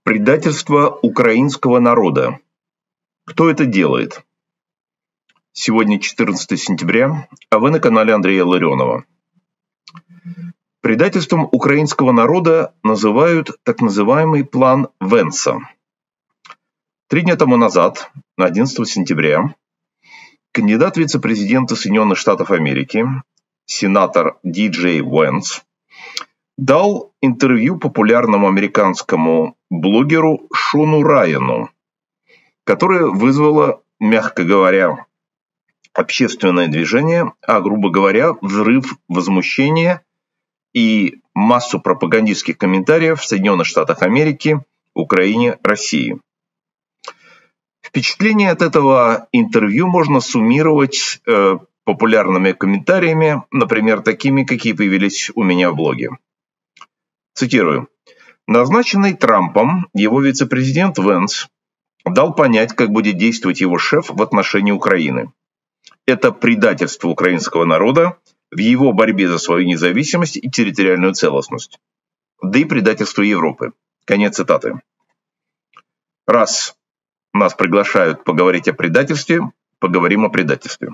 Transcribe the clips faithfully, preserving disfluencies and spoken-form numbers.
Предательство украинского народа. Кто это делает? Сегодня четырнадцатое сентября, а вы на канале Андрея Ларионова. Предательством украинского народа называют так называемый план Венса. Три дня тому назад, одиннадцатого сентября, кандидат в вице-президента Соединенных Штатов Америки, сенатор Ди Джей Венс, дал интервью популярному американскому блогеру Шону Райану, которое вызвало, мягко говоря, общественное движение, а, грубо говоря, взрыв возмущения и массу пропагандистских комментариев в Соединенных Штатах Америки, Украине, России. Впечатление от этого интервью можно суммировать э, популярными комментариями, например, такими, какие появились у меня в блоге. Цитирую. Назначенный Трампом его вице-президент Венс дал понять, как будет действовать его шеф в отношении Украины. Это предательство украинского народа в его борьбе за свою независимость и территориальную целостность. Да и предательство Европы. Конец цитаты. Раз нас приглашают поговорить о предательстве, поговорим о предательстве.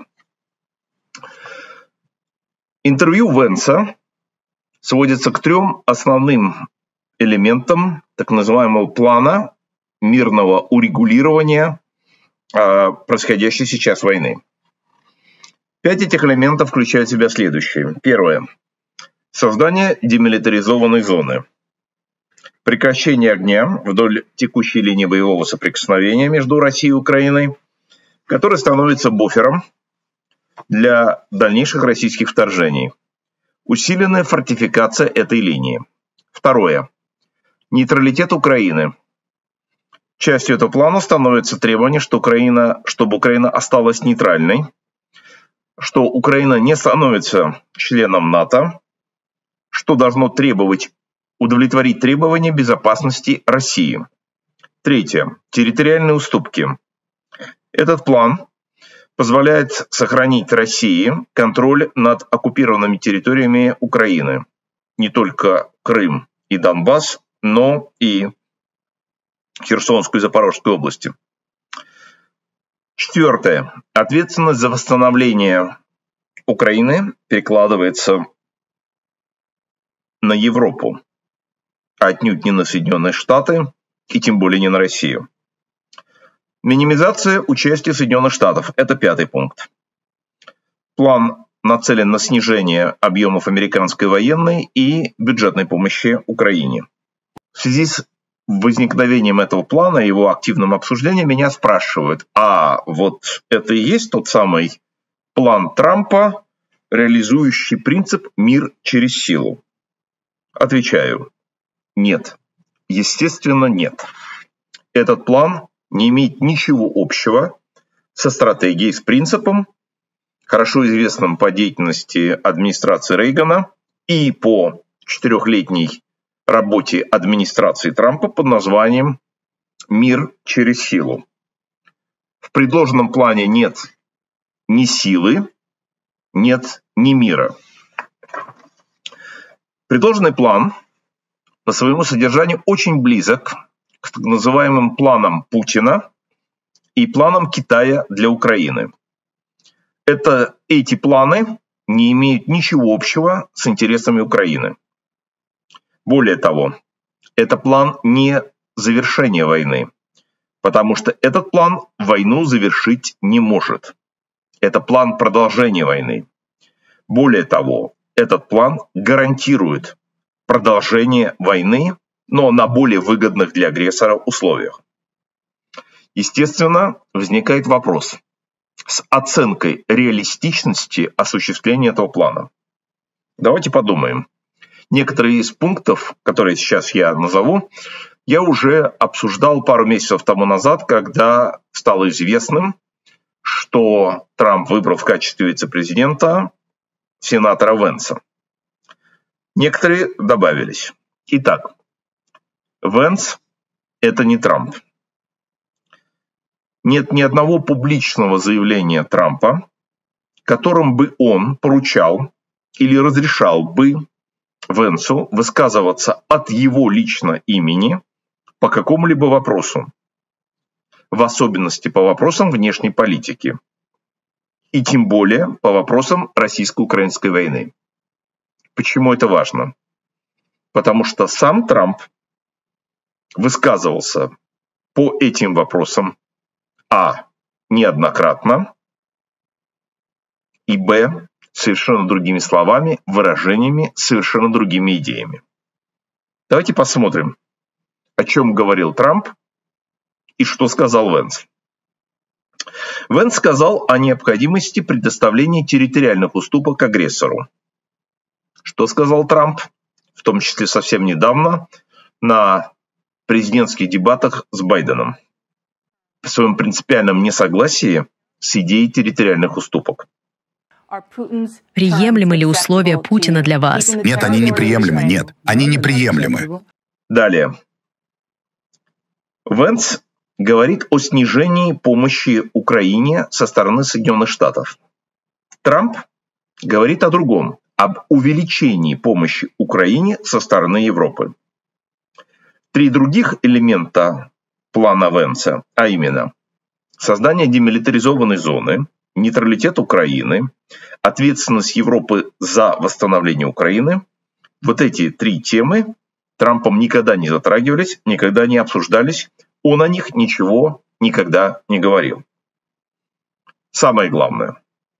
Интервью Венса сводится к трем основным элементам так называемого плана мирного урегулирования э, происходящей сейчас войны. Пять этих элементов включают в себя следующие. Первое. Создание демилитаризованной зоны. Прекращение огня вдоль текущей линии боевого соприкосновения между Россией и Украиной, которая становится буфером для дальнейших российских вторжений. Усиленная фортификация этой линии. Второе. Нейтралитет Украины. Частью этого плана становится требование, что Украина, чтобы Украина осталась нейтральной, что Украина не становится членом НАТО, что должно требовать, удовлетворить требования безопасности России. Третье. Территориальные уступки. Этот план позволяет сохранить России контроль над оккупированными территориями Украины. Не только Крым и Донбасс, но и Херсонскую и Запорожскую области. Четвертое. Ответственность за восстановление Украины перекладывается на Европу, а отнюдь не на Соединенные Штаты и тем более не на Россию. Минимизация участия Соединенных Штатов – это пятый пункт. План нацелен на снижение объемов американской военной и бюджетной помощи Украине. В связи с возникновением этого плана и его активным обсуждением меня спрашивают, а вот это и есть тот самый план Трампа, реализующий принцип «мир через силу»? Отвечаю, нет. Естественно, нет. Этот план не имеет ничего общего со стратегией, с принципом, хорошо известным по деятельности администрации Рейгана и по четырехлетней работе администрации Трампа под названием «Мир через силу». В предложенном плане нет ни силы, нет ни мира. Предложенный план по своему содержанию очень близок к так называемым планам Путина и планам Китая для Украины. Это, эти планы не имеют ничего общего с интересами Украины. Более того, это план не завершения войны, потому что этот план войну завершить не может. Это план продолжения войны. Более того, этот план гарантирует продолжение войны, но на более выгодных для агрессора условиях. Естественно, возникает вопрос с оценкой реалистичности осуществления этого плана. Давайте подумаем. Некоторые из пунктов, которые сейчас я назову, я уже обсуждал пару месяцев тому назад, когда стало известным, что Трамп выбрал в качестве вице-президента сенатора Венса. Некоторые добавились. Итак, Венс – это не Трамп. Нет ни одного публичного заявления Трампа, которым бы он поручал или разрешал бы Венсу высказываться от его лично имени по какому-либо вопросу, в особенности по вопросам внешней политики, и тем более по вопросам российско-украинской войны. Почему это важно? Потому что сам Трамп высказывался по этим вопросам а. неоднократно, и б. совершенно другими словами, выражениями, совершенно другими идеями. Давайте посмотрим, о чем говорил Трамп и что сказал Венс. Венс сказал о необходимости предоставления территориальных уступок агрессору. Что сказал Трамп, в том числе совсем недавно, на президентских дебатах с Байденом, в своем принципиальном несогласии с идеей территориальных уступок. Приемлемы ли условия Путина для вас? Нет, они неприемлемы, нет, они неприемлемы. Далее. Венс говорит о снижении помощи Украине со стороны Соединенных Штатов. Трамп говорит о другом, об увеличении помощи Украине со стороны Европы. Три других элемента плана Венса, а именно создание демилитаризованной зоны, нейтралитет Украины, ответственность Европы за восстановление Украины, вот эти три темы Трампом никогда не затрагивались, никогда не обсуждались, он о них ничего никогда не говорил. Самое главное.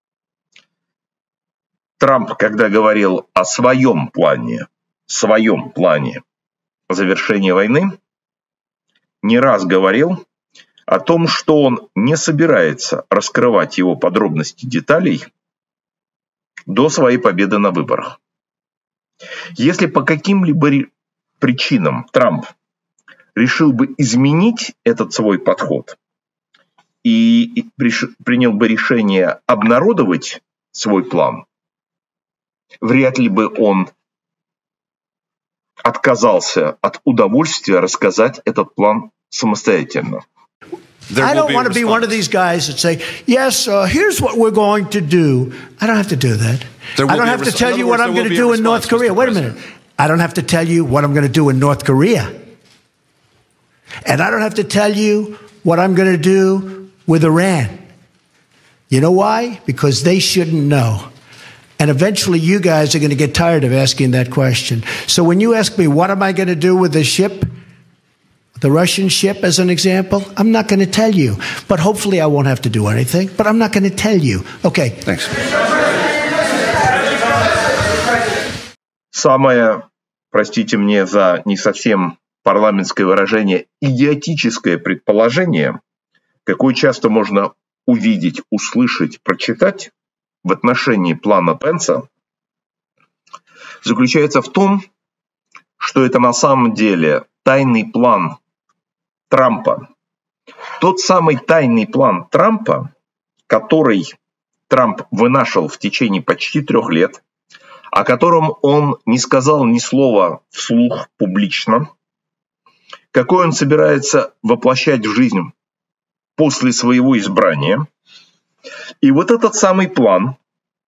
Трамп, когда говорил о своем плане, своем плане завершения войны, не раз говорил о том, что он не собирается раскрывать его подробности деталей до своей победы на выборах. Если по каким-либо причинам Трамп решил бы изменить этот свой подход и принял бы решение обнародовать свой план, вряд ли бы он отказался от удовольствия рассказать этот план самостоятельно. I don't want to be one of these guys that say, yes, uh, here's what we're going to do. I don't have to do that. I don't have to tell you what I'm going to do in North Korea. Wait a minute. I don't have to tell you what I'm going to do in North Korea. And I don't have to tell you what I'm going to do with Iran. You know why? Because they shouldn't know. And eventually you guys are going to get tired of asking that question. So when you ask me, what am I going to do with the ship, the Russian ship as an example, I'm not going to tell you. But hopefully I won't have to do anything. But I'm not going to tell you. Okay. Thanks. Самое, простите мне за не совсем парламентское выражение, идиотическое предположение, какое часто можно увидеть, услышать, прочитать в отношении плана Пенса, заключается в том, что это на самом деле тайный план Трампа. Тот самый тайный план Трампа, который Трамп вынашивал в течение почти трех лет, о котором он не сказал ни слова вслух публично, какой он собирается воплощать в жизнь после своего избрания. И вот этот самый план,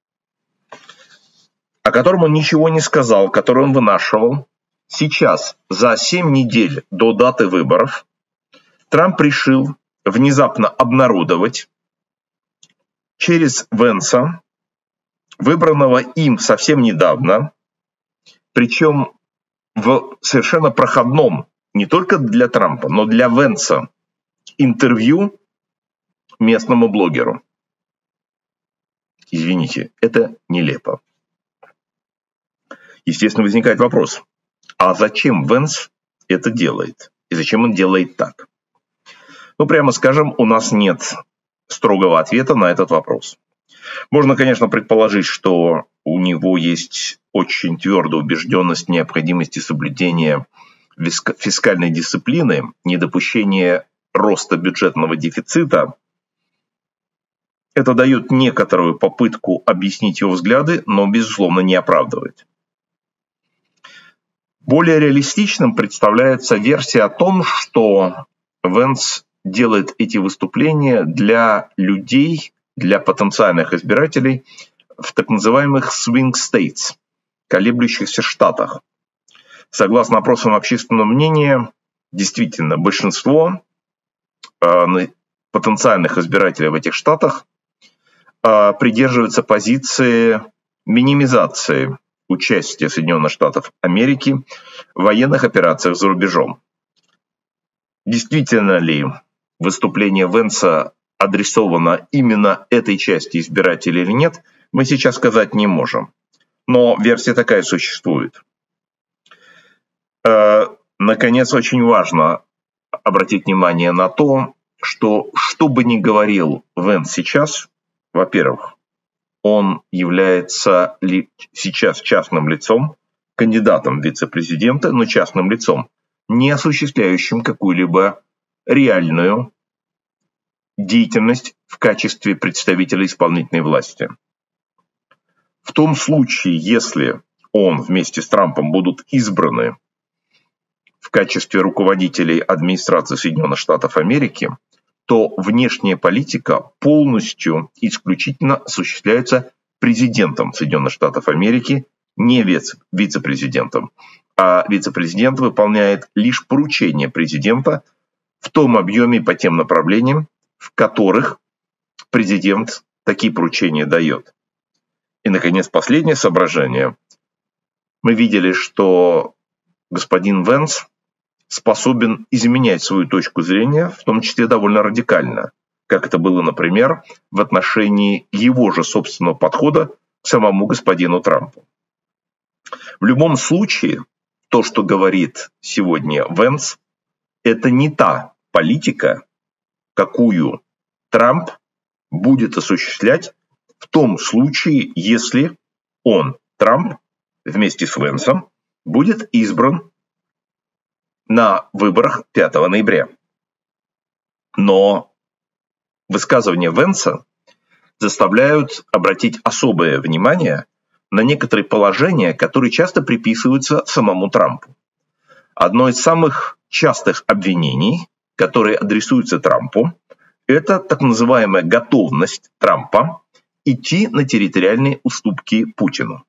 о котором он ничего не сказал, который он вынашивал, сейчас, за семь недель до даты выборов, Трамп решил внезапно обнародовать через Венса, выбранного им совсем недавно, причем в совершенно проходном, не только для Трампа, но для Венса, интервью местному блогеру. Извините, это нелепо. Естественно, возникает вопрос, а зачем Венс это делает? И зачем он делает так? Ну, прямо скажем, у нас нет строгого ответа на этот вопрос. Можно, конечно, предположить, что у него есть очень твердая убежденность в необходимости соблюдения фискальной дисциплины, недопущения роста бюджетного дефицита. Это дает некоторую попытку объяснить его взгляды, но, безусловно, не оправдывает. Более реалистичным представляется версия о том, что Венс делает эти выступления для людей, для потенциальных избирателей в так называемых swing states, колеблющихся штатах. Согласно опросам общественного мнения, действительно, большинство потенциальных избирателей в этих штатах придерживаются позиции минимизации участия Соединенных Штатов Америки в военных операциях за рубежом. Действительно ли выступление Венса адресовано именно этой части избирателей или нет, мы сейчас сказать не можем. Но версия такая существует. Наконец, очень важно обратить внимание на то, что что бы ни говорил Венс сейчас, во-первых, он является ли сейчас частным лицом, кандидатом в вице-президента, но частным лицом, не осуществляющим какую-либо реальную деятельность в качестве представителя исполнительной власти. В том случае, если он вместе с Трампом будут избраны в качестве руководителей администрации Соединенных Штатов Америки, то внешняя политика полностью исключительно осуществляется президентом Соединенных Штатов Америки, не вице-президентом. А вице-президент выполняет лишь поручения президента в том объеме и по тем направлениям, в которых президент такие поручения дает. И, наконец, последнее соображение. Мы видели, что господин Венс способен изменять свою точку зрения, в том числе довольно радикально, как это было, например, в отношении его же собственного подхода к самому господину Трампу. В любом случае, то, что говорит сегодня Венс, это не та политика, какую Трамп будет осуществлять в том случае, если он, Трамп, вместе с Венсом, будет избран на выборах пятого ноября. Но высказывания Венса заставляют обратить особое внимание на некоторые положения, которые часто приписываются самому Трампу. Одно из самых частых обвинений, которые адресуются Трампу, это так называемая готовность Трампа идти на территориальные уступки Путину.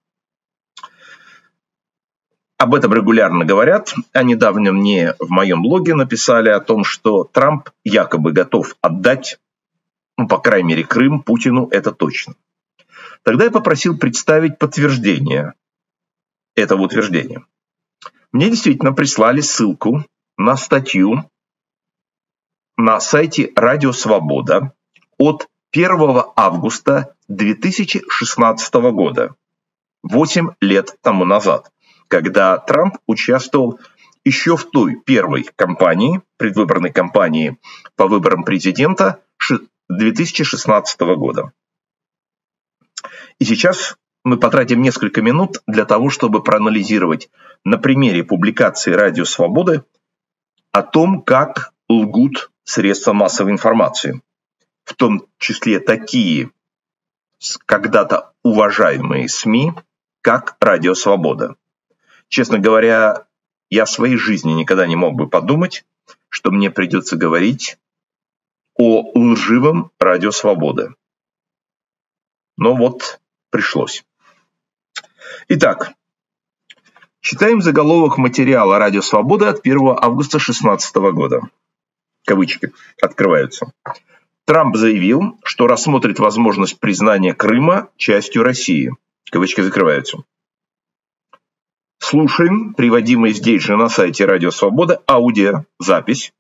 Об этом регулярно говорят. А недавно мне в моем блоге написали о том, что Трамп якобы готов отдать, ну, по крайней мере, Крым Путину, это точно. Тогда я попросил представить подтверждение этого утверждения. Мне действительно прислали ссылку на статью на сайте Радио Свобода от первого августа две тысячи шестнадцатого года, восемь лет тому назад, когда Трамп участвовал еще в той первой кампании, предвыборной кампании по выборам президента две тысячи шестнадцатого года. И сейчас мы потратим несколько минут для того, чтобы проанализировать на примере публикации Радио Свободы о том, как лгут средства массовой информации, в том числе такие когда-то уважаемые СМИ, как Радио Свобода. Честно говоря, я в своей жизни никогда не мог бы подумать, что мне придется говорить о лживом Радио Свободы. Но вот пришлось. Итак, читаем заголовок материала Радио Свобода от первого августа две тысячи шестнадцатого года. Кавычки открываются. Трамп заявил, что рассмотрит возможность признания Крыма частью России. Кавычки закрываются. Слушаем приводимый здесь же на сайте Радио Свобода аудиозапись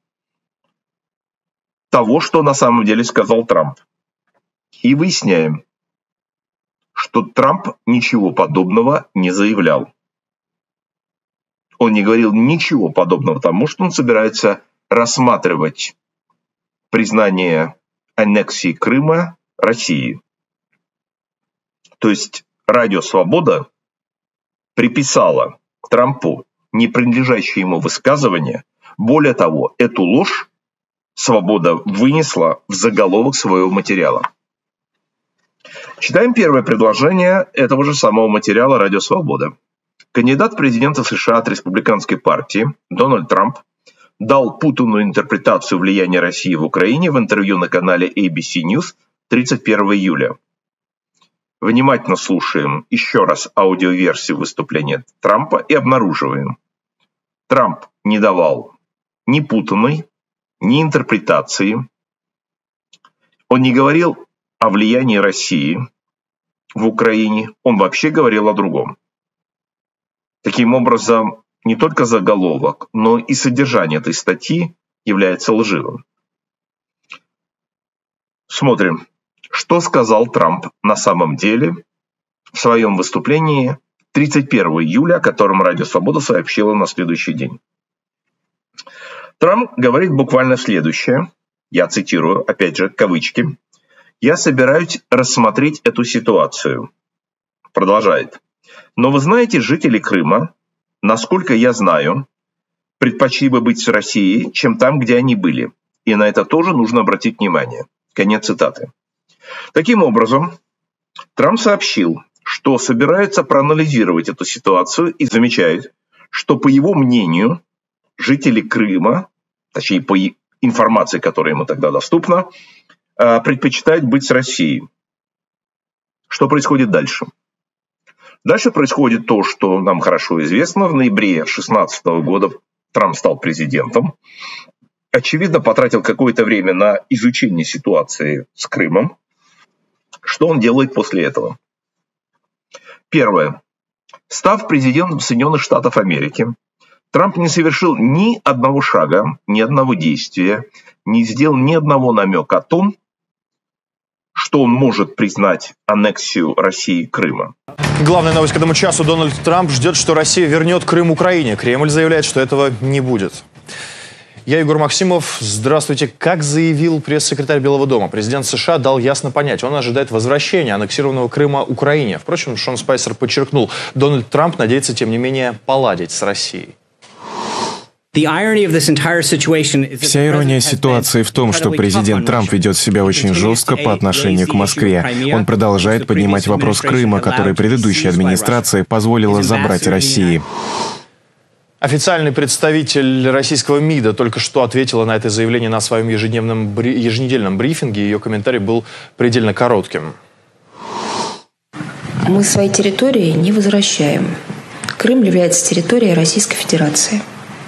того, что на самом деле сказал Трамп. И выясняем, что Трамп ничего подобного не заявлял. Он не говорил ничего подобного тому, что он собирается рассматривать признание аннексии Крыма России. То есть Радио Свобода приписала Трампу не принадлежащее ему высказывание. Более того, эту ложь Свобода вынесла в заголовок своего материала. Читаем первое предложение этого же самого материала Радио Свобода. Кандидат в президенты США от республиканской партии Дональд Трамп дал путанную интерпретацию влияния России в Украине в интервью на канале эй би си News тридцать первого июля. Внимательно слушаем еще раз аудиоверсию выступления Трампа и обнаруживаем. Трамп не давал ни путанной, ни интерпретации. Он не говорил о влиянии России в Украине, он вообще говорил о другом. Таким образом, не только заголовок, но и содержание этой статьи является лживым. Смотрим, что сказал Трамп на самом деле в своем выступлении тридцать первого июля, о котором Радио Свобода сообщило на следующий день. Трамп говорит буквально следующее, я цитирую, опять же, кавычки. «Я собираюсь рассмотреть эту ситуацию». Продолжает. «Но вы знаете, жители Крыма, насколько я знаю, предпочли бы быть с Россией, чем там, где они были. И на это тоже нужно обратить внимание». Конец цитаты. Таким образом, Трамп сообщил, что собирается проанализировать эту ситуацию и замечает, что, по его мнению, жители Крыма, точнее, по информации, которая ему тогда доступна, предпочитают быть с Россией. Что происходит дальше? Дальше происходит то, что нам хорошо известно. В ноябре две тысячи шестнадцатого года Трамп стал президентом. Очевидно, потратил какое-то время на изучение ситуации с Крымом. Что он делает после этого? Первое. Став президентом Соединенных Штатов Америки, Трамп не совершил ни одного шага, ни одного действия, не сделал ни одного намека о том, что он может признать аннексию России Крыма. Главная новость к этому часу. Дональд Трамп ждет, что Россия вернет Крым Украине. Кремль заявляет, что этого не будет. Я Егор Максимов. Здравствуйте. Как заявил пресс-секретарь Белого дома, президент США дал ясно понять, он ожидает возвращения аннексированного Крыма Украине. Впрочем, Шон Спайсер подчеркнул, Дональд Трамп надеется, тем не менее, поладить с Россией. Вся ирония ситуации в том, что президент Трамп ведет себя очень жестко по отношению к Москве. Он продолжает поднимать вопрос Крыма, который предыдущая администрация позволила забрать России. Официальный представитель российского МИДа только что ответила на это заявление на своем ежедневном, еженедельном брифинге. Ее комментарий был предельно коротким. Мы свои территории не возвращаем. Крым является территорией Российской Федерации.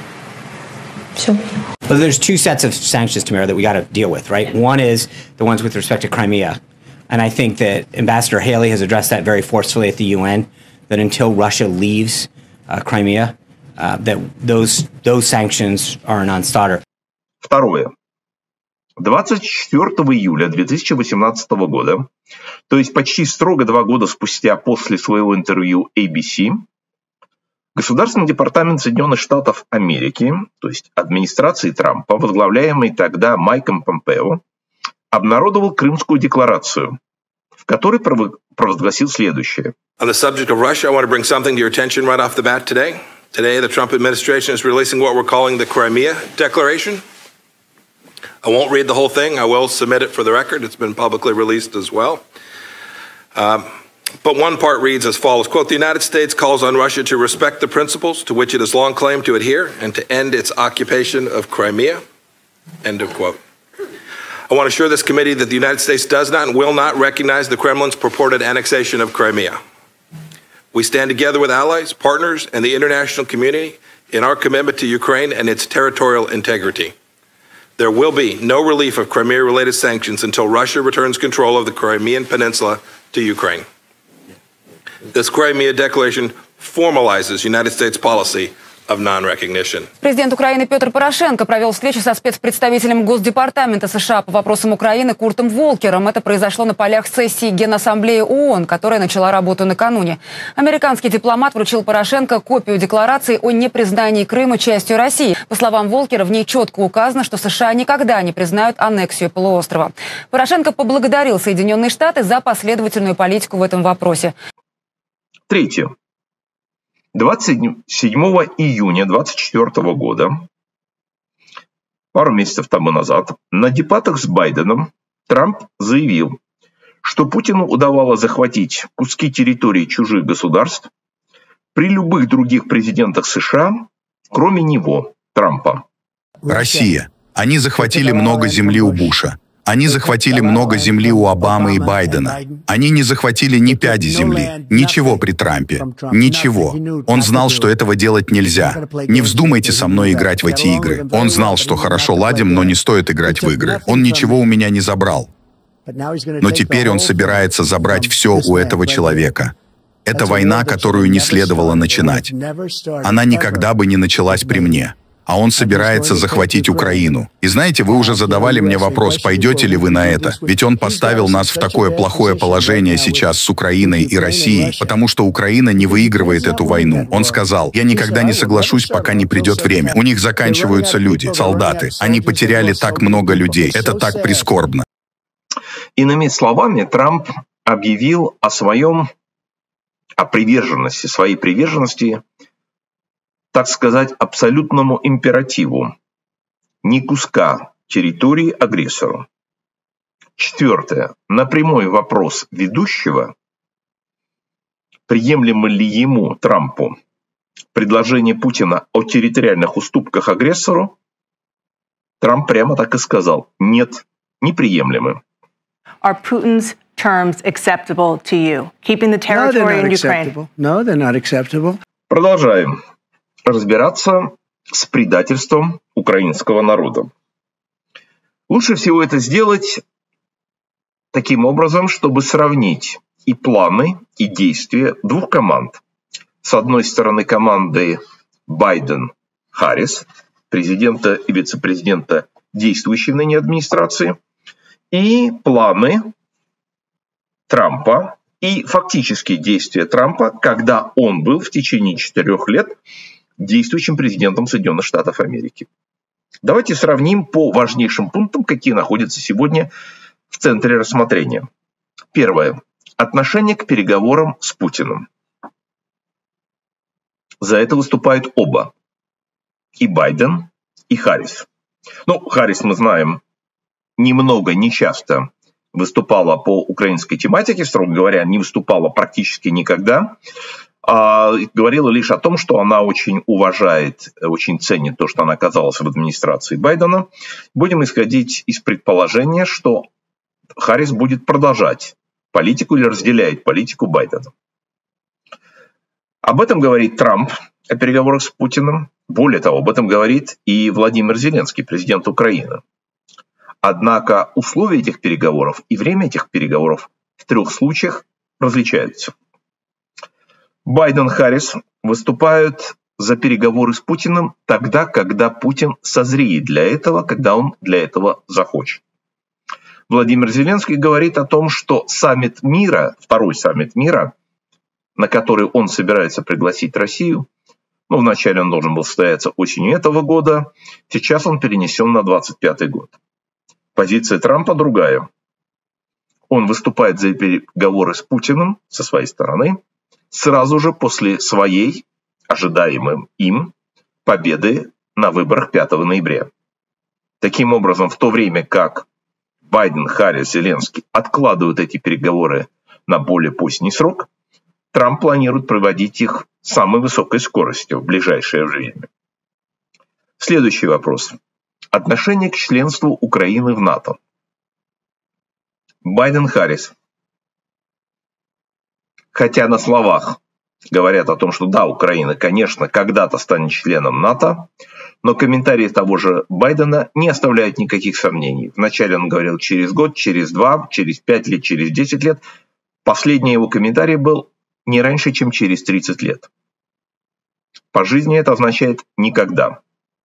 Все. Well, there's two sets of sanctions, Tamara, that we got to deal with, right? One is the ones with respect to Crimea. And I think that Ambassador Haley has addressed that very forcefully at the U N, that until Russia leaves uh, Crimea, uh, that those, those sanctions are a non-starter. Второе. двадцать четвёртого июля две тысячи восемнадцатого года, то есть почти строго два года спустя после своего интервью эй би си, Государственный департамент Соединенных Штатов Америки, то есть администрации Трампа, возглавляемый тогда Майком Помпео, обнародовал Крымскую декларацию, в которой провозгласил следующее. On the subject of Russia, I want to bring something to your attention right off the bat today. Today, the Trump administration is releasing what we're calling the Crimea Declaration. I won't read the whole thing. I will submit it for the record. It's been publicly released as well. Um, But one part reads as follows, quote, the United States calls on Russia to respect the principles to which it has long claimed to adhere and to end its occupation of Crimea, end of quote. I want to assure this committee that the United States does not and will not recognize the Kremlin's purported annexation of Crimea. We stand together with allies, partners, and the international community in our commitment to Ukraine and its territorial integrity. There will be no relief of Crimea-related sanctions until Russia returns control of the Crimean Peninsula to Ukraine. This Crimea Declaration formalizes United States policy of non-recognition. Президент Украины Петр Порошенко провел встречу со спецпредставителем Госдепартамента США по вопросам Украины Куртом Волкером. Это произошло на полях сессии Генассамблеи ООН, которая начала работу накануне. Американский дипломат вручил Порошенко копию декларации о непризнании Крыма частью России. По словам Волкера, в ней четко указано, что США никогда не признают аннексию полуострова. Порошенко поблагодарил Соединенные Штаты за последовательную политику в этом вопросе. Третье. двадцать седьмого июня две тысячи двадцать четвёртого года, пару месяцев тому назад, на дебатах с Байденом Трамп заявил, что Путину удавалось захватить куски территории чужих государств при любых других президентах США, кроме него, Трампа. Россия. Они захватили много земли у Буша. Они захватили много земли у Обамы и Байдена. Они не захватили ни пяди земли, ничего при Трампе, ничего. Он знал, что этого делать нельзя. Не вздумайте со мной играть в эти игры. Он знал, что хорошо ладим, но не стоит играть в игры. Он ничего у меня не забрал. Но теперь он собирается забрать все у этого человека. Это война, которую не следовало начинать. Она никогда бы не началась при мне. А он собирается захватить Украину. И знаете, вы уже задавали мне вопрос, пойдете ли вы на это? Ведь он поставил нас в такое плохое положение сейчас с Украиной и Россией, потому что Украина не выигрывает эту войну. Он сказал, я никогда не соглашусь, пока не придет время. У них заканчиваются люди, солдаты. Они потеряли так много людей. Это так прискорбно. Иными словами, Трамп объявил о своем, о приверженности, своей приверженности, так сказать, абсолютному императиву. Ни куска территории агрессору. Четвертое. На прямой вопрос ведущего, приемлемо ли ему, Трампу, предложение Путина о территориальных уступках агрессору, Трамп прямо так и сказал. Нет, неприемлемы. Are Putin's terms acceptable to you? Keeping the territory in Ukraine? No, they're not acceptable. Продолжаем разбираться с предательством украинского народа. Лучше всего это сделать таким образом, чтобы сравнить и планы, и действия двух команд. С одной стороны команды Байден-Харрис, президента и вице-президента действующей ныне администрации, и планы Трампа, и фактические действия Трампа, когда он был в течение четырех лет действующим президентом Соединенных Штатов Америки. Давайте сравним по важнейшим пунктам, какие находятся сегодня в центре рассмотрения. Первое. Отношение к переговорам с Путиным. За это выступают оба. И Байден, и Харрис. Ну, Харрис, мы знаем, немного, не часто выступала по украинской тематике, строго говоря, не выступала практически никогда. А говорила лишь о том, что она очень уважает, очень ценит то, что она оказалась в администрации Байдена. Будем исходить из предположения, что Харрис будет продолжать политику или разделяет политику Байдена. Об этом говорит Трамп о переговорах с Путиным. Более того, об этом говорит и Владимир Зеленский, президент Украины. Однако условия этих переговоров и время этих переговоров в трех случаях различаются. Байден-Харрис выступают за переговоры с Путиным тогда, когда Путин созреет для этого, когда он для этого захочет. Владимир Зеленский говорит о том, что саммит мира, второй саммит мира, на который он собирается пригласить Россию, ну, вначале он должен был состояться осенью этого года, сейчас он перенесен на двадцать пятый год. Позиция Трампа другая. Он выступает за переговоры с Путиным со своей стороны сразу же после своей, ожидаемой им, победы на выборах пятого ноября. Таким образом, в то время как Байден, Харрис, Зеленский откладывают эти переговоры на более поздний срок, Трамп планирует проводить их с самой высокой скоростью в ближайшее время. Следующий вопрос. Отношение к членству Украины в НАТО. Байден-Харрис. Хотя на словах говорят о том, что да, Украина, конечно, когда-то станет членом НАТО, но комментарии того же Байдена не оставляют никаких сомнений. Вначале он говорил через год, через два, через пять лет, через десять лет. Последний его комментарий был не раньше, чем через тридцать лет. По жизни это означает никогда.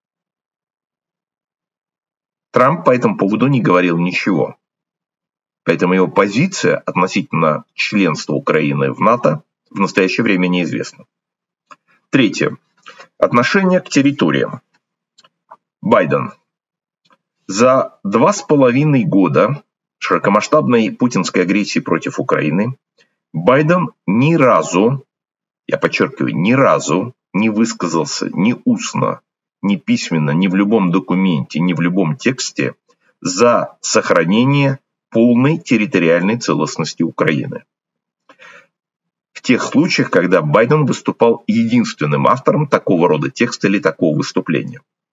Трамп по этому поводу не говорил ничего. Поэтому его позиция относительно членства Украины в НАТО в настоящее время неизвестна. Третье. Отношение к территориям. Байден. За два с половиной года широкомасштабной путинской агрессии против Украины Байден ни разу, я подчеркиваю, ни разу не высказался ни устно, ни письменно, ни в любом документе, ни в любом тексте за сохранение полной территориальной целостности Украины. В тех случаях, когда Байден выступал единственным автором такого рода текста или такого выступления.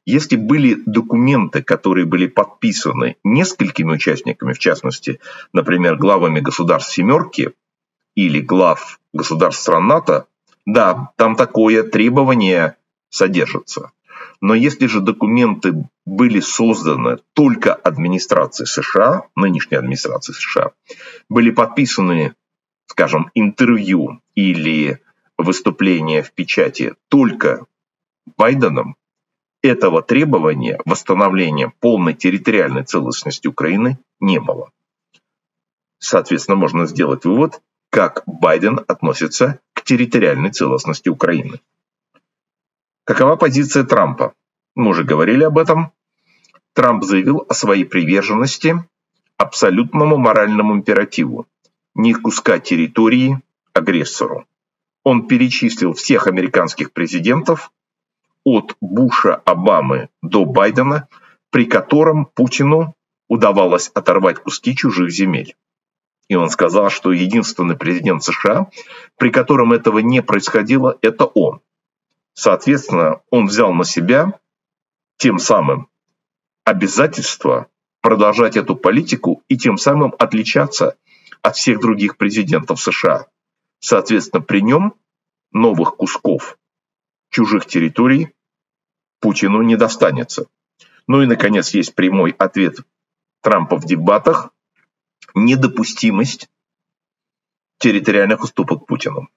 Если были документы, которые были подписаны несколькими участниками, в частности, например, главами государств «семерки» или глав государств стран НАТО, да, там такое требование содержится. Но если же документы были созданы только администрацией США, нынешней администрацией США, были подписаны, скажем, интервью или выступления в печати только Байденом, этого требования восстановления полной территориальной целостности Украины не было. Соответственно, можно сделать вывод, как Байден относится к территориальной целостности Украины. Какова позиция Трампа? Мы уже говорили об этом. Трамп заявил о своей приверженности абсолютному моральному императиву – не куска территории агрессору. Он перечислил всех американских президентов от Буша, Обамы до Байдена, при котором Путину удавалось оторвать куски чужих земель. И он сказал, что единственный президент США, при котором этого не происходило, это он. Соответственно, он взял на себя тем самым обязательство продолжать эту политику и тем самым отличаться от всех других президентов США. Соответственно, при нем новых кусков чужих территорий Путину не достанется. Ну и, наконец, есть прямой ответ Трампа в дебатах: недопустимость территориальных уступок Путину.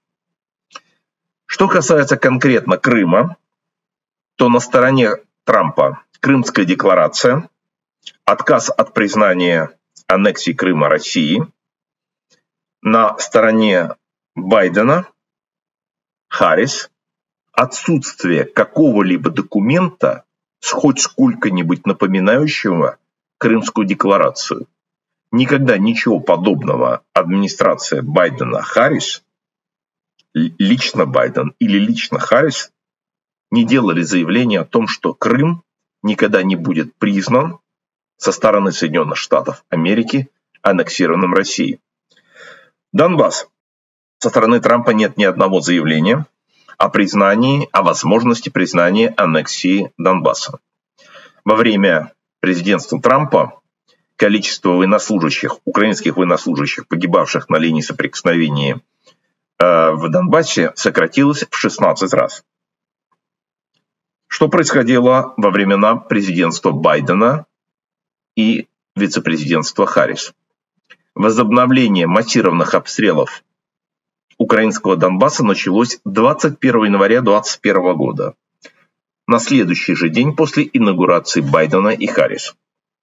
Что касается конкретно Крыма, то на стороне Трампа Крымская декларация, отказ от признания аннексии Крыма России. На стороне Байдена, Харрис, отсутствие какого-либо документа, хоть сколько-нибудь напоминающего Крымскую декларацию. Никогда ничего подобного администрация Байдена-Харрис, лично Байден или лично Харрис, не делали заявление о том, что Крым никогда не будет признан со стороны Соединенных Штатов Америки аннексированным Россией. Донбасс. Со стороны Трампа нет ни одного заявления о признании, о возможности признания аннексии Донбасса. Во время президентства Трампа количество военнослужащих, украинских военнослужащих, погибавших на линии соприкосновения э, в Донбассе, сократилось в шестнадцать раз. Что происходило во времена президентства Байдена и вице-президентства Харрис? Возобновление массированных обстрелов украинского Донбасса началось двадцать первого января две тысячи двадцать первого года, на следующий же день после инаугурации Байдена и Харрис.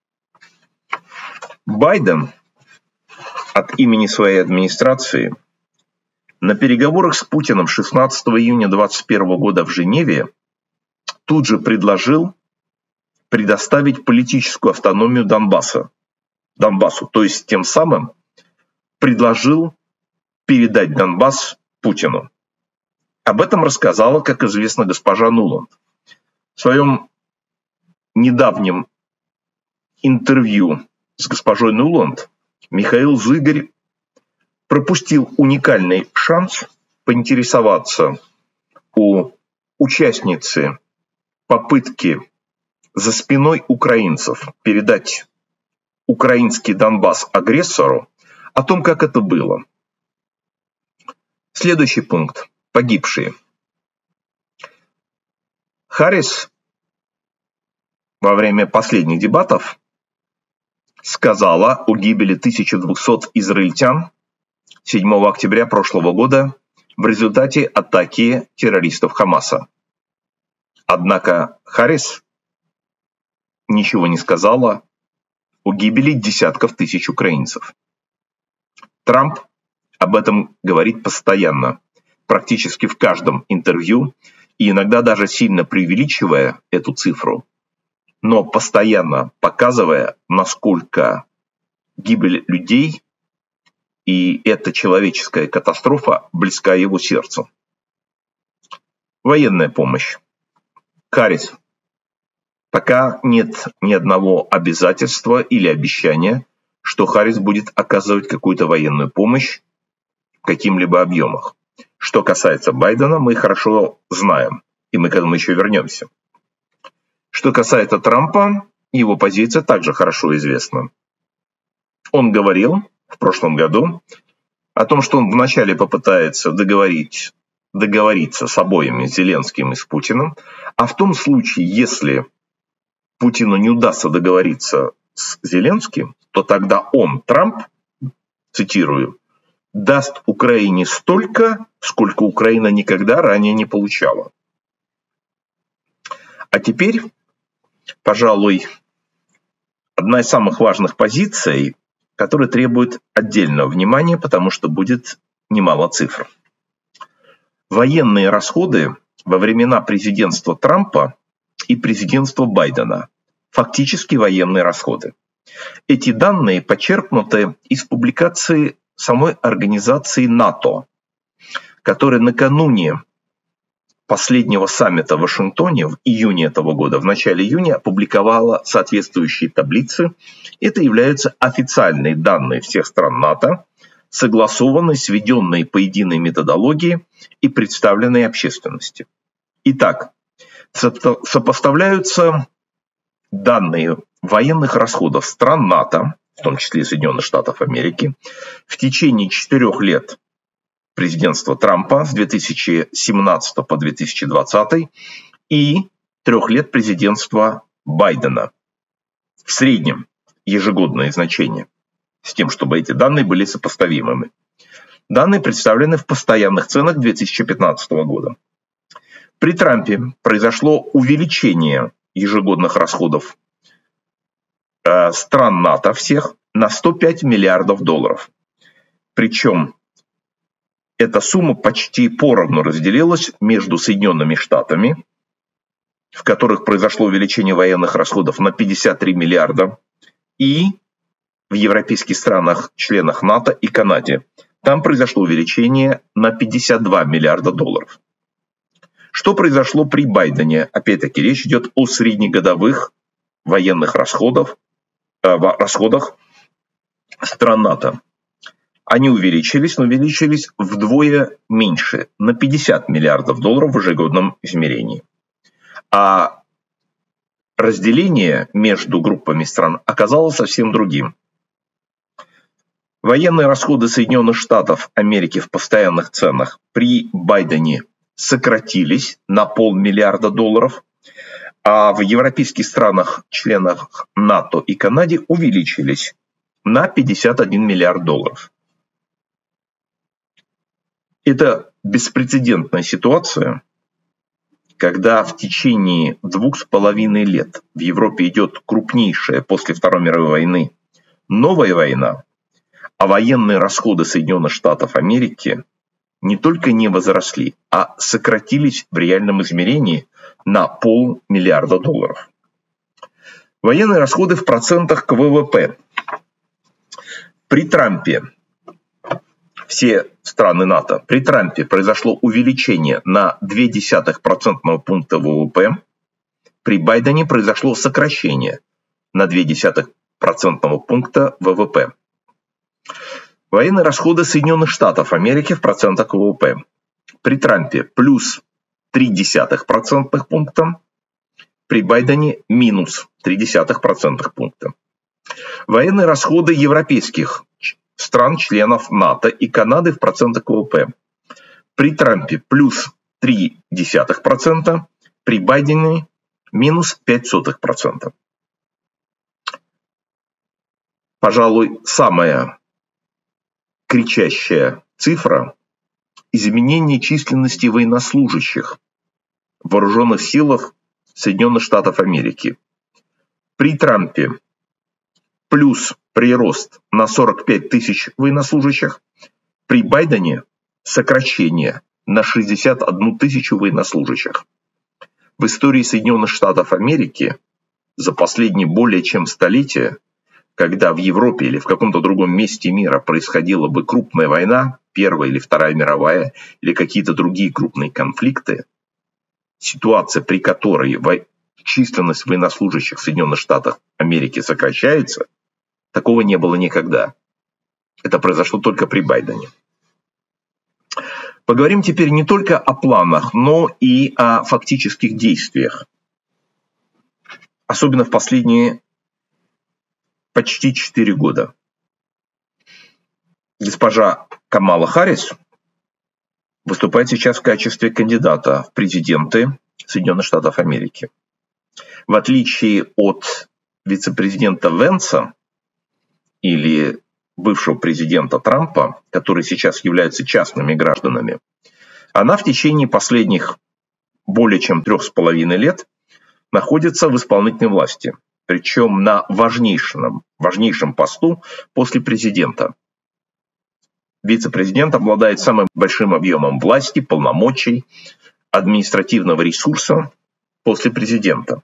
Байден от имени своей администрации на переговорах с Путиным шестнадцатого июня две тысячи двадцать первого года в Женеве тут же предложил предоставить политическую автономию Донбасса, Донбассу, то есть тем самым предложил передать Донбасс Путину. Об этом рассказала, как известно, госпожа Нуланд. В своем недавнем интервью с госпожой Нуланд Михаил Зыгорь пропустил уникальный шанс поинтересоваться у участницы попытки за спиной украинцев передать украинский Донбасс агрессору о том, как это было. Следующий пункт. Погибшие. Харрис во время последних дебатов сказала о гибели тысячи двухсот израильтян седьмого октября прошлого года в результате атаки террористов Хамаса. Однако Харрис ничего не сказала о гибели десятков тысяч украинцев. Трамп об этом говорит постоянно, практически в каждом интервью, и иногда даже сильно преувеличивая эту цифру, но постоянно показывая, насколько гибель людей и эта человеческая катастрофа близка его сердцу. Военная помощь. Харрис. Пока нет ни одного обязательства или обещания, что Харрис будет оказывать какую-то военную помощь в каким-либо объемах. Что касается Байдена, мы хорошо знаем, и мы к этому еще вернемся, Что касается Трампа, его позиция также хорошо известна. Он говорил в прошлом году о том, что он вначале попытается договорить, договориться с обоими, с Зеленским и с Путиным, а в том случае, если Путину не удастся договориться с Зеленским, то тогда он, Трамп, цитирую, даст Украине столько, сколько Украина никогда ранее не получала. А теперь, пожалуй, одна из самых важных позиций, которая требует отдельного внимания, потому что будет немало цифр. Военные расходы во времена президентства Трампа и президентства Байдена. Фактически военные расходы. Эти данные почерпнуты из публикации самой организации НАТО, которая накануне последнего саммита в Вашингтоне в июне этого года, в начале июня, опубликовала соответствующие таблицы. Это являются официальные данные всех стран НАТО, согласованные, сведенные по единой методологии и представленные общественности. Итак, сопоставляются данные военных расходов стран НАТО, в том числе Соединенных Штатов Америки, в течение четырех лет президентства Трампа с две тысячи семнадцатого по две тысячи двадцатый и трех лет президентства Байдена. В среднем ежегодные значения, с тем, чтобы эти данные были сопоставимыми. Данные представлены в постоянных ценах две тысячи пятнадцатого года. При Трампе произошло увеличение ежегодных расходов э, стран НАТО всех на сто пять миллиардов долларов. Причем эта сумма почти поровну разделилась между Соединенными Штатами, в которых произошло увеличение военных расходов на пятьдесят три миллиарда, и в европейских странах, членах НАТО и Канаде. Там произошло увеличение на пятьдесят два миллиарда долларов. Что произошло при Байдене? Опять-таки речь идет о среднегодовых военных расходах, э, расходах стран НАТО. Они увеличились, но увеличились вдвое меньше, на пятьдесят миллиардов долларов в ежегодном измерении. А разделение между группами стран оказалось совсем другим. Военные расходы Соединенных Штатов Америки в постоянных ценах при Байдене сократились на полмиллиарда долларов, а в европейских странах, членах НАТО и Канаде увеличились на пятьдесят один миллиард долларов. Это беспрецедентная ситуация, когда в течение двух с половиной лет в Европе идет крупнейшая после Второй мировой войны новая война, а военные расходы Соединенных Штатов Америки не только не возросли, а сократились в реальном измерении на полмиллиарда долларов. Военные расходы в процентах к ВВП. При Трампе, все страны НАТО, при Трампе произошло увеличение на ноль целых две десятых процентного пункта ВВП, при Байдене произошло сокращение на ноль целых две десятых процентного пункта ВВП. Военные расходы Соединенных Штатов Америки в процентах ВВП. При Трампе плюс три десятых процентных пункта, при Байдене минус три десятых процентных пункта. Военные расходы европейских стран-членов НАТО и Канады в процентах ВВП. При Трампе плюс три десятых процента, при Байдене минус пять сотых процента. Пожалуй, самая кричащая цифра – изменение численности военнослужащих в вооруженных силах Соединенных Штатов Америки. При Трампе плюс прирост на сорок пять тысяч военнослужащих, при Байдене сокращение на шестьдесят одну тысячу военнослужащих. В истории Соединенных Штатов Америки за последние более чем столетие, когда в Европе или в каком-то другом месте мира происходила бы крупная война, Первая или Вторая мировая, или какие-то другие крупные конфликты, ситуация, при которой во... численность военнослужащих в Соединенных Штатах Америки сокращается, такого не было никогда. Это произошло только при Байдене. Поговорим теперь не только о планах, но и о фактических действиях. особенно в последние почти четыре года. Госпожа Камала Харрис выступает сейчас в качестве кандидата в президенты Соединенных Штатов Америки. В отличие от вице-президента Венса или бывшего президента Трампа, которые сейчас являются частными гражданами, она в течение последних более чем трех с половиной лет находится в исполнительной власти, причем на важнейшем, важнейшем посту после президента. Вице-президент обладает самым большим объемом власти, полномочий, административного ресурса после президента.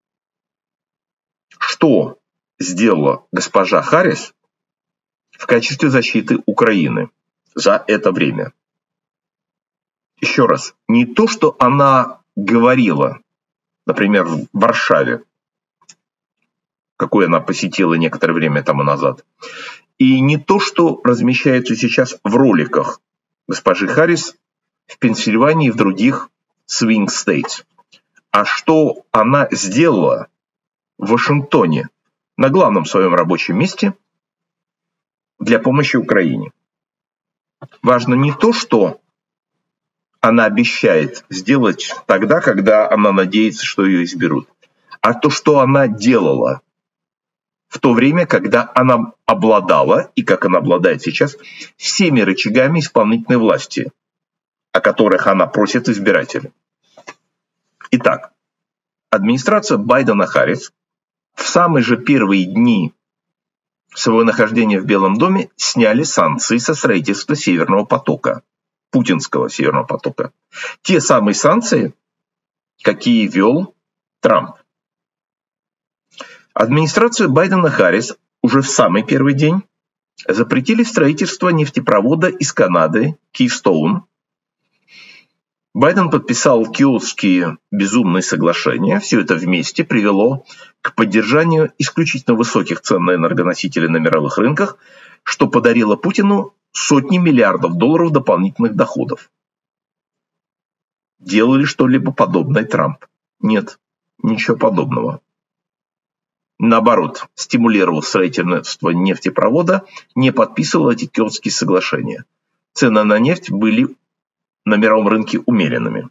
Что сделала госпожа Харрис в качестве защиты Украины за это время? Еще раз, не то, что она говорила, например, в Варшаве, какую она посетила некоторое время тому назад, и не то, что размещается сейчас в роликах госпожи Харрис в Пенсильвании и в других swing states, а что она сделала в Вашингтоне на главном своем рабочем месте для помощи Украине. Важно не то, что она обещает сделать тогда, когда она надеется, что ее изберут, а то, что она делала в то время, когда она обладала, и как она обладает сейчас, всеми рычагами исполнительной власти, о которых она просит избирателей. Итак, администрация Байдена-Харрис в самые же первые дни своего нахождения в Белом доме сняли санкции со строительства Северного потока, путинского Северного потока. Те самые санкции, какие ввел Трамп. Администрацию Байдена-Харрис уже в самый первый день запретили строительство нефтепровода из Канады Keystone. Байден подписал Киотские безумные соглашения. Все это вместе привело к поддержанию исключительно высоких цен на энергоносители на мировых рынках, что подарило Путину сотни миллиардов долларов дополнительных доходов. Делали что-либо подобное Трамп? Нет, ничего подобного. Наоборот, стимулировал строительство нефтепровода, не подписывал эти Киотские соглашения. Цены на нефть были на мировом рынке умеренными.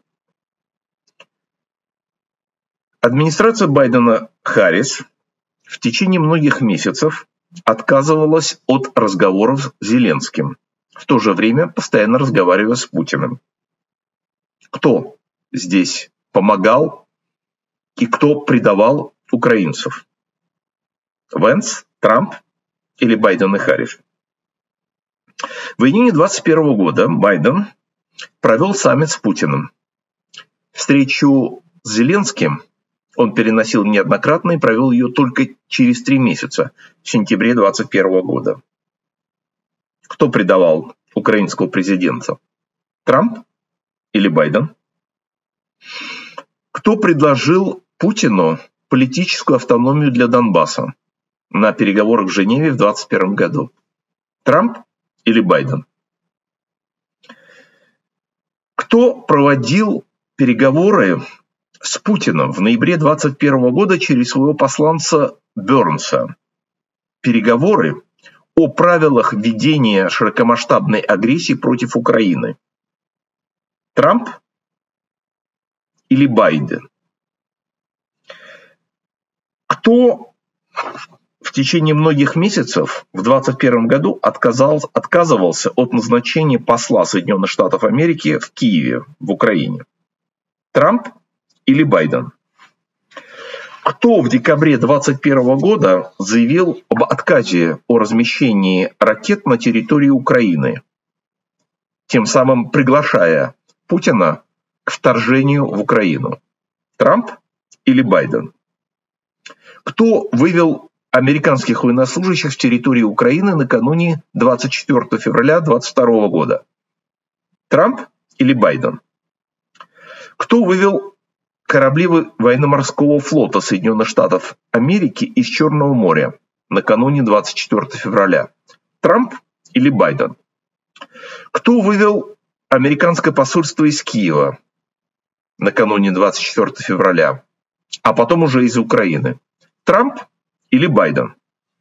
Администрация Байдена-Харрис в течение многих месяцев отказывалась от разговоров с Зеленским, в то же время постоянно разговаривая с Путиным. Кто здесь помогал и кто предавал украинцев? Венс, Трамп или Байден и Харрис? В июне двадцать первого года Байден провел саммит с Путиным. Встречу с Зеленским он переносил неоднократно и провел ее только через три месяца, в сентябре двадцать первого года. Кто предавал украинского президента? Трамп или Байден? Кто предложил Путину политическую автономию для Донбасса на переговорах в Женеве в двадцать первом году? Трамп или Байден? Кто проводил переговоры с Путиным в ноябре двадцать первого года через своего посланца Бернса? Переговоры о правилах ведения широкомасштабной агрессии против Украины. Трамп или Байден? Кто в течение многих месяцев в двадцать первом году отказал, отказывался от назначения посла Соединенных Штатов Америки в Киеве, в Украине? Трамп или Байден? Кто в декабре двадцать первого года заявил об отказе о размещении ракет на территории Украины, тем самым приглашая Путина к вторжению в Украину? Трамп или Байден? Кто вывел американских военнослужащих с территории Украины накануне двадцать четвёртого февраля двадцать второго года? Трамп или Байден? Кто вывел корабли военно-морского флота Соединенных Штатов Америки из Черного моря накануне двадцать четвёртого февраля? Трамп или Байден? Кто вывел американское посольство из Киева накануне двадцать четвёртого февраля? а потом уже из Украины? Трамп или Байден?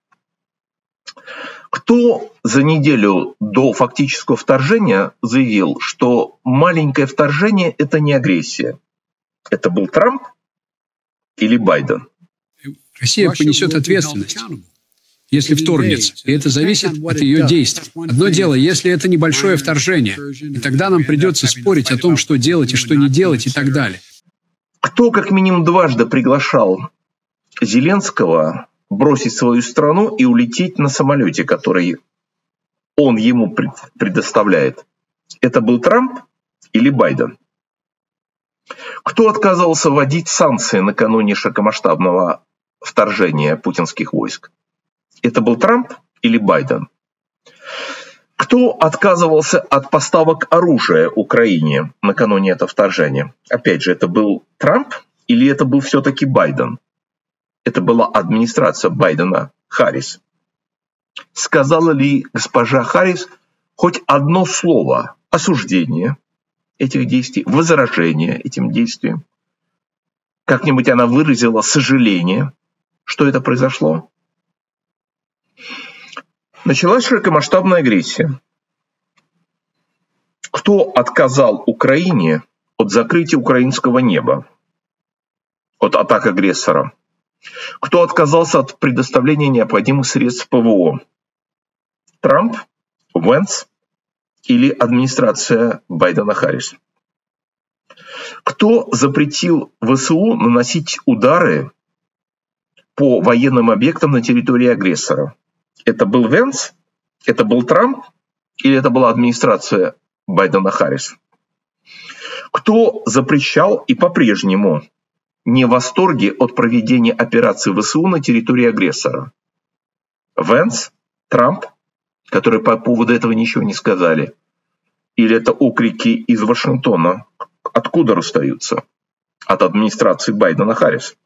Кто за неделю до фактического вторжения заявил, что маленькое вторжение – это не агрессия? Это был Трамп или Байден? Россия понесет ответственность, если вторгнется, и это зависит от ее действий. Одно дело, если это небольшое вторжение, и тогда нам придется спорить о том, что делать и что не делать и так далее. Кто как минимум дважды приглашал Зеленского бросить свою страну и улететь на самолете, который он ему предоставляет? Это был Трамп или Байден? Кто отказывался вводить санкции накануне широкомасштабного вторжения путинских войск? Это был Трамп или Байден? Кто отказывался от поставок оружия Украине накануне этого вторжения? Опять же, это был Трамп или это был все-таки Байден? Это была администрация Байдена Харрис. Сказала ли госпожа Харрис хоть одно слово осуждения этих действий, возражения этим действиям? Как-нибудь она выразила сожаление, что это произошло? Началась широкомасштабная агрессия. Кто отказал Украине от закрытия украинского неба, от атак агрессора? Кто отказался от предоставления необходимых средств ПВО? Трамп, Венс или администрация Байдена Харрис? Кто запретил ВСУ наносить удары по военным объектам на территории агрессора? Это был Венс? Это был Трамп? Или это была администрация Байдена Харрис? Кто запрещал и по-прежнему не в восторге от проведения операции ВСУ на территории агрессора? Венс? Трамп? Которые по поводу этого ничего не сказали? Или это окрики из Вашингтона? Откуда расстаются? От администрации Байдена Харрис.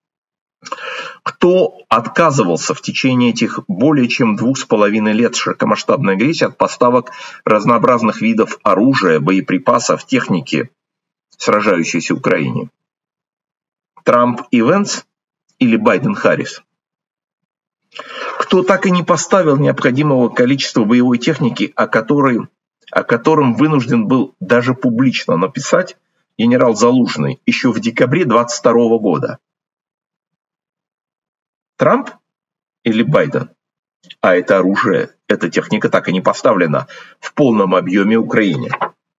Кто отказывался в течение этих более чем двух с половиной лет широкомасштабной агрессии от поставок разнообразных видов оружия, боеприпасов, техники сражающейся Украине? Трамп и Венс или Байден Харрис? Кто так и не поставил необходимого количества боевой техники, о, которой, о котором вынужден был даже публично написать генерал Залужный еще в декабре двадцать второго года? Трамп или Байден? А это оружие, эта техника так и не поставлена в полном объеме Украине.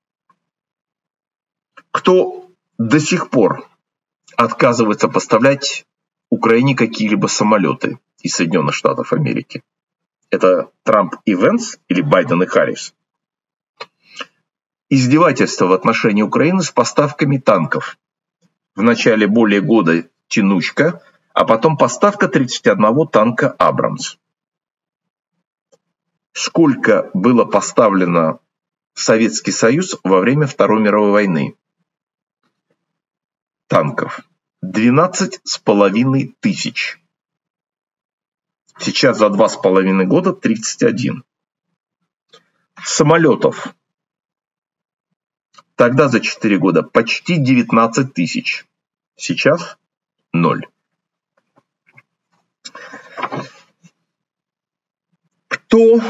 Кто до сих пор отказывается поставлять Украине какие-либо самолеты из Соединенных Штатов Америки? Это Трамп и Венс или Байден и Харрис? Издевательство в отношении Украины с поставками танков. В начале более года тянучка, а потом поставка тридцати одного танка «Абрамс». Сколько было поставлено в Советский Союз во время Второй мировой войны танков? двенадцать с половиной тысяч. Сейчас за два с половиной года тридцать один. Самолетов. Тогда за четыре года почти девятнадцать тысяч. Сейчас ноль. Кто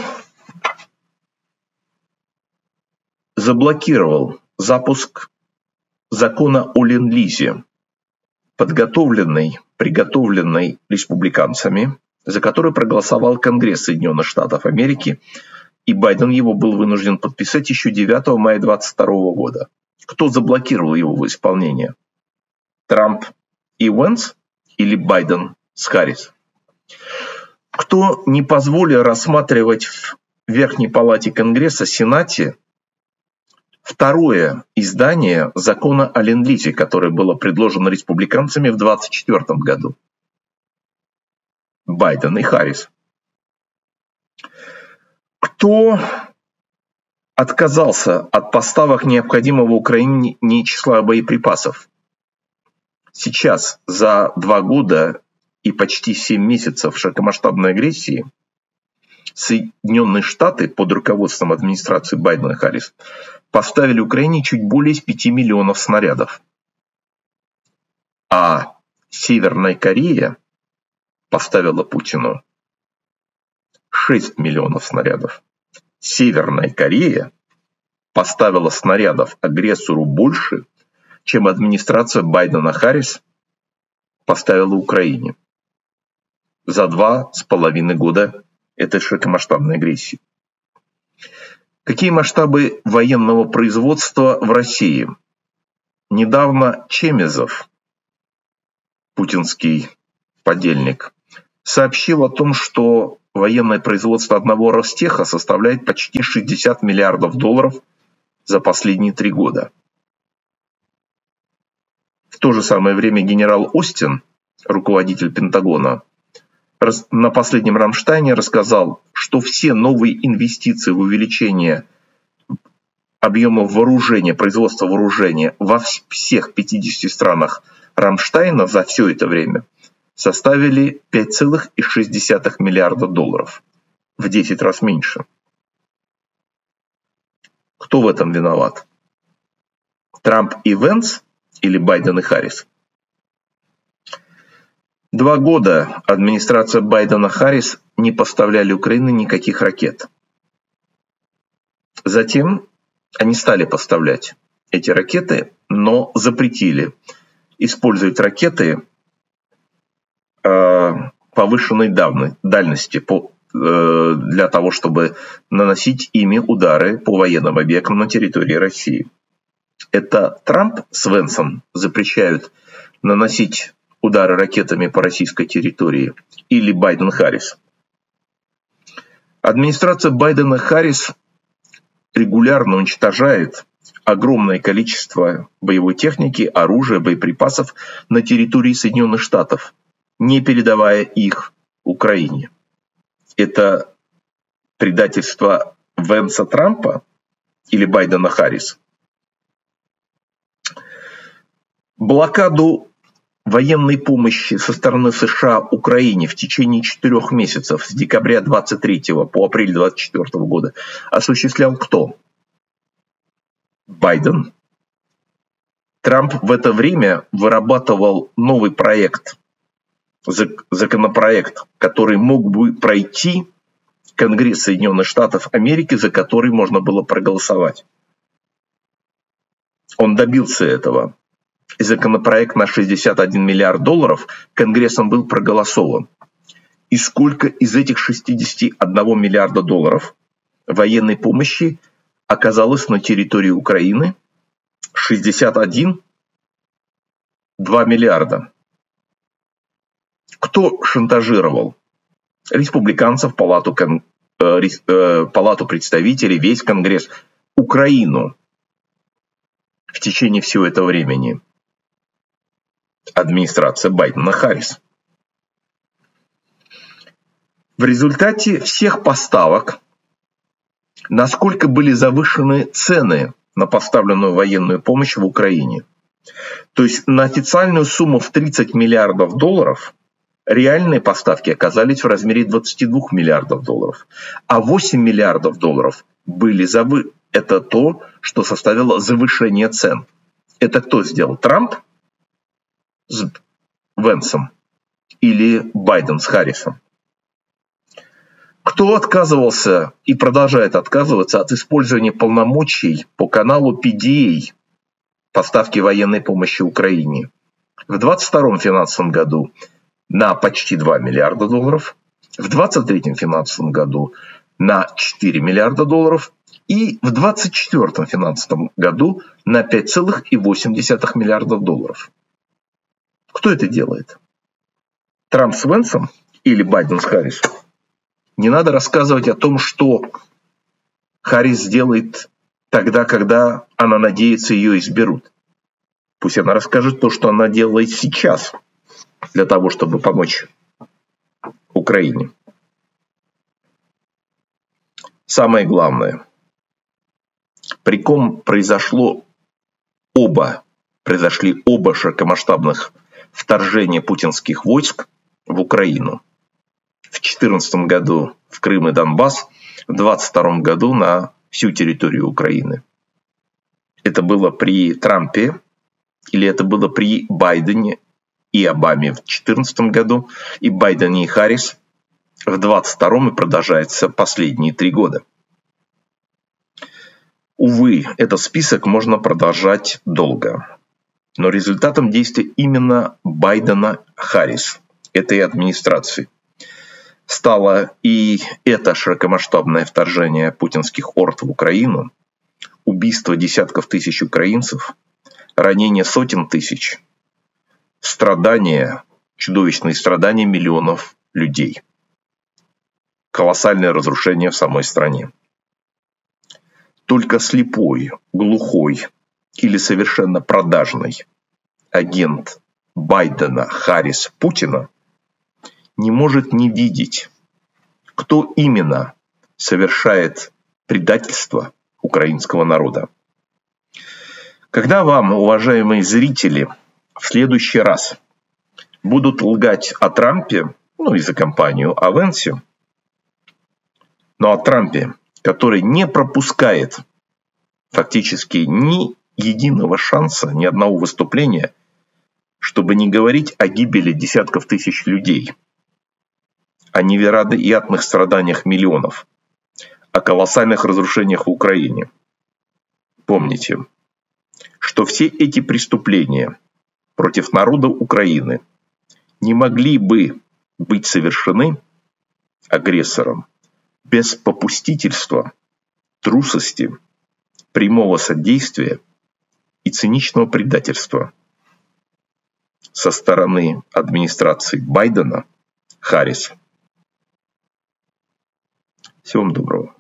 заблокировал запуск закона о ленд-лизе, подготовленный, приготовленный республиканцами, за который проголосовал Конгресс Соединенных Штатов Америки, и Байден его был вынужден подписать еще девятого мая двадцать второго года. Кто заблокировал его исполнение? Трамп и Венс или Байден с Харрис? Кто не позволил рассматривать в Верхней Палате Конгресса, Сенате, второе издание закона о ленд-лизе, которое было предложено республиканцами в двадцать четвёртом году? Байден и Харрис. Кто отказался от поставок необходимого Украине числа боеприпасов? Сейчас, за два года и почти семь месяцев широкомасштабной агрессии, Соединенные Штаты под руководством администрации Байдена и Харрис поставили Украине чуть более пяти миллионов снарядов. А Северная Корея поставила Путину шесть миллионов снарядов. Северная Корея поставила снарядов агрессору больше, чем администрация Байдена-Харрис поставила Украине за два с половиной года этой широкомасштабной агрессии. Какие масштабы военного производства в России? Недавно Чемезов, путинский подельник, сообщил о том, что военное производство одного Ростеха составляет почти шестьдесят миллиардов долларов за последние три года. В то же самое время генерал Остин, руководитель Пентагона, на последнем Рамштайне рассказал, что все новые инвестиции в увеличение объема вооружения, производства вооружения во всех пятидесяти странах Рамштайна за все это время составили пять целых шесть десятых миллиарда долларов, в десять раз меньше. Кто в этом виноват? Трамп и Венс или Байден и Харрис? Два года администрация Байдена-Харрис не поставляли Украине никаких ракет. Затем они стали поставлять эти ракеты, но запретили использовать ракеты э, повышенной давны, дальности по, э, для того, чтобы наносить ими удары по военным объектам на территории России. Это Трамп с Венсом запрещают наносить удары ракетами по российской территории или Байден-Харрис? Администрация Байдена-Харрис регулярно уничтожает огромное количество боевой техники, оружия, боеприпасов на территории Соединенных Штатов, не передавая их Украине. Это предательство Венса Трампа или Байдена-Харрис? Блокаду военной помощи со стороны США Украине в течение четырех месяцев с декабря двадцать третьего по апрель двадцать четвёртого года осуществлял кто? Байден. Трамп в это время вырабатывал новый проект, законопроект, который мог бы пройти Конгресс Соединенных Штатов Америки, за который можно было проголосовать. Он добился этого. И законопроект на шестьдесят один миллиард долларов Конгрессом был проголосован. И сколько из этих шестидесяти одного миллиарда долларов военной помощи оказалось на территории Украины? шестьдесят один, два миллиарда. Кто шантажировал? Республиканцев, палату, э, э, палату представителей, весь Конгресс, Украину в течение всего этого времени? Администрация Байдена-Харрис. В результате всех поставок, насколько были завышены цены на поставленную военную помощь в Украине. То есть на официальную сумму в тридцать миллиардов долларов реальные поставки оказались в размере двадцати двух миллиардов долларов. А восемь миллиардов долларов были завы... Это то, что составило завышение цен. Это кто сделал? Трамп с Венсом или Байден с Харрисом? Кто отказывался и продолжает отказываться от использования полномочий по каналу пи ди эй поставки военной помощи Украине? В двадцать втором финансовом году на почти два миллиарда долларов, в двадцать третьем финансовом году на четыре миллиарда долларов и в двадцать четвёртом финансовом году на пять целых восемь десятых миллиарда долларов. Кто это делает? Трамп с Венсом или Байден с Харрисом? Не надо рассказывать о том, что Харрис сделает тогда, когда она надеется, ее изберут. Пусть она расскажет то, что она делает сейчас, для того, чтобы помочь Украине. Самое главное, при ком произошло оба, произошли оба широкомасштабных вторжения путинских войск в Украину. В две тысячи четырнадцатом году в Крым и Донбасс, в две тысячи двадцать втором году на всю территорию Украины. Это было при Трампе или это было при Байдене и Обаме в две тысячи четырнадцатом году, и Байдене и Харрис в двадцать втором и продолжается последние три года. Увы, этот список можно продолжать долго. Но результатом действия именно Байдена-Харрис, этой администрации, стало и это широкомасштабное вторжение путинских орд в Украину, убийство десятков тысяч украинцев, ранение сотен тысяч, страдания, чудовищные страдания миллионов людей, колоссальное разрушение в самой стране. Только слепой, глухой или совершенно продажный агент Байдена, Харрис, Путина не может не видеть, кто именно совершает предательство украинского народа. Когда вам, уважаемые зрители, в следующий раз будут лгать о Трампе, ну и за компанию о Венсе, но о Трампе, который не пропускает фактически ни единого шанса, ни одного выступления, чтобы не говорить о гибели десятков тысяч людей, о невероятных страданиях миллионов, о колоссальных разрушениях в Украине. Помните, что все эти преступления против народа Украины не могли бы быть совершены агрессором без попустительства, трусости, прямого содействия и циничного предательства со стороны администрации Байдена, Харрис. Всего вам доброго.